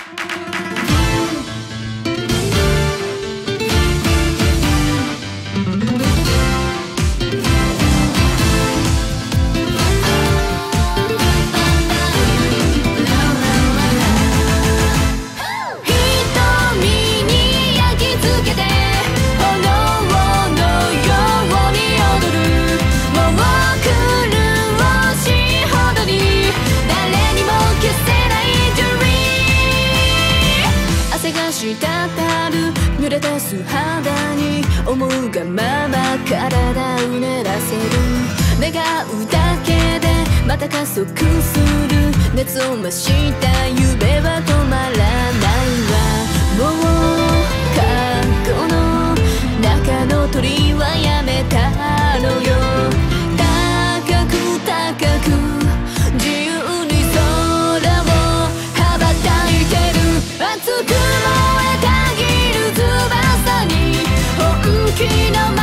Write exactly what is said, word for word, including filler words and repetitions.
滴る濡れた素肌に思うがまま体をうねらせる。願うだけでまた加速する。熱を増した夢は止まらないわ。もう過去の中の鳥はやめたのよ。高く高く自由に空を羽ばたいてる。熱く燃えたぎる翼に本気の